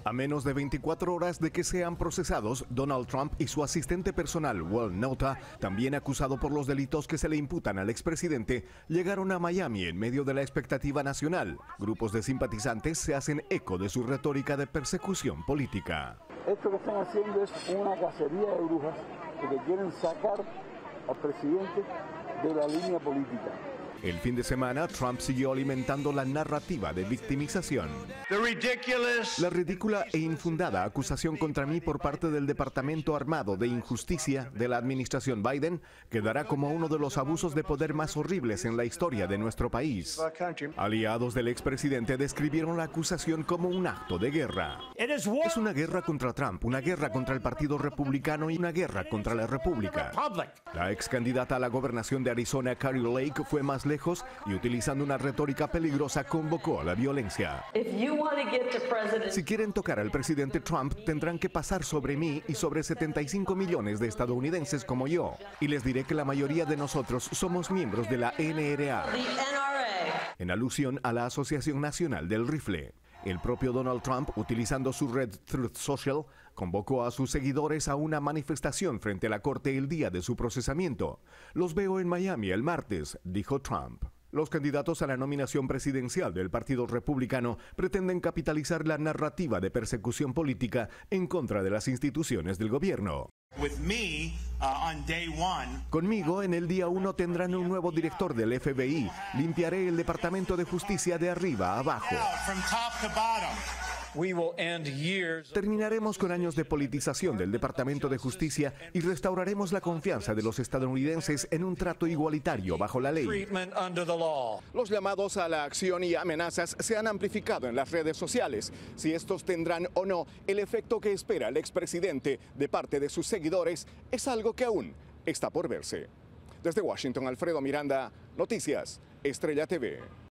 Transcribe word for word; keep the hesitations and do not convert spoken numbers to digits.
A menos de veinticuatro horas de que sean procesados, Donald Trump y su asistente personal, Will Nauta, también acusado por los delitos que se le imputan al expresidente, llegaron a Miami en medio de la expectativa nacional. Grupos de simpatizantes se hacen eco de su retórica de persecución política. Esto que están haciendo es una cacería de brujas, porque quieren sacar al presidente de la línea política. El fin de semana, Trump siguió alimentando la narrativa de victimización. La ridícula e infundada acusación contra mí por parte del Departamento Armado de Injusticia de la administración Biden quedará como uno de los abusos de poder más horribles en la historia de nuestro país. Aliados del expresidente describieron la acusación como un acto de guerra. Es una guerra contra Trump, una guerra contra el Partido Republicano y una guerra contra la República. La ex candidata a la gobernación de Arizona, Kari Lake, fue más lejos y utilizando una retórica peligrosa convocó a la violencia. Si quieren tocar al presidente Trump, tendrán que pasar sobre mí y sobre setenta y cinco millones de estadounidenses como yo. Y les diré que la mayoría de nosotros somos miembros de la N R A, en alusión a la Asociación Nacional del Rifle. El propio Donald Trump, utilizando su red Truth Social, convocó a sus seguidores a una manifestación frente a la corte el día de su procesamiento. Los veo en Miami el martes, dijo Trump. Los candidatos a la nominación presidencial del Partido Republicano pretenden capitalizar la narrativa de persecución política en contra de las instituciones del gobierno. Conmigo, en el día uno tendrán un nuevo director del F B I. Limpiaré el Departamento de Justicia de arriba a abajo. Terminaremos con años de politización del Departamento de Justicia y restauraremos la confianza de los estadounidenses en un trato igualitario bajo la ley. Los llamados a la acción y amenazas se han amplificado en las redes sociales. Si estos tendrán o no el efecto que espera el expresidente de parte de sus seguidores es algo que aún está por verse. Desde Washington, Alfredo Miranda, Noticias Estrella T V.